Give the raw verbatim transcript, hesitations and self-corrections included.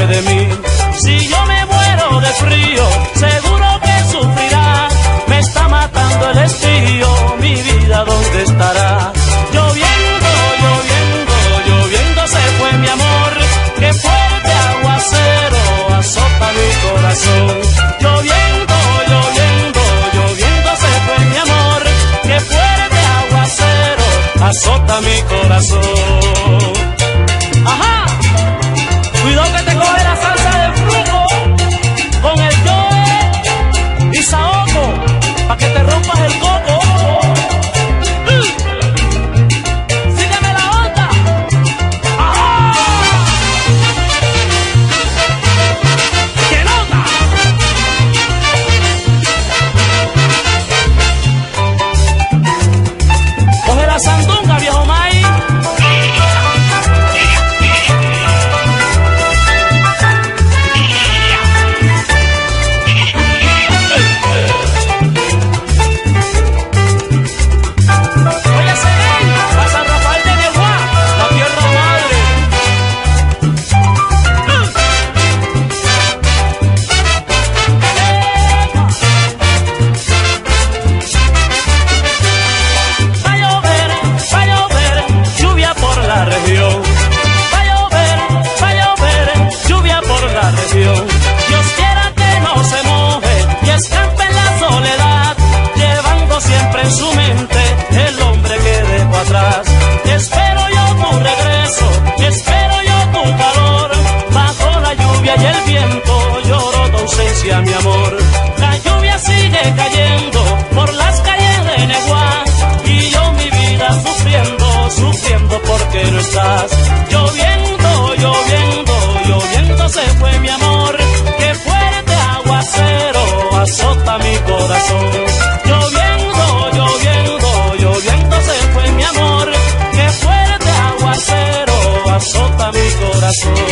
fue de mí. Si yo me muero de frío, seguro que sufrirá. Me está matando el estío, mi vida ¿dónde estará? Lloviendo, lloviendo, lloviendo se fue mi amor. Qué fuerte aguacero azota mi corazón. Lloviendo, lloviendo, lloviendo se fue mi amor. Qué fuerte aguacero azota mi corazón. Ajá, cuidado que te coge la salsa de fruco con el Joe y Saoko, pa' que te rompas el coco. Sígueme la onda. Ajá, ¡qué nota! Coge la sandunga, viejo maíz. Dios quiera que no se moje y escampe en la soledad, llevando siempre en su mente el hombre que dejó atrás. Espero yo tu regreso, espero yo tu calor, bajo la lluvia y el viento lloro tu ausencia, mi amor. La lluvia sigue cayendo por las calles de Neguá y yo mi vida sufriendo, sufriendo porque no estás. Lloviendo, lloviendo, lloviendo se fue mi amor. Qué fuerte aguacero azota mi corazón. Lloviendo, lloviendo, lloviendo se fue mi amor. Qué fuerte aguacero azota mi corazón.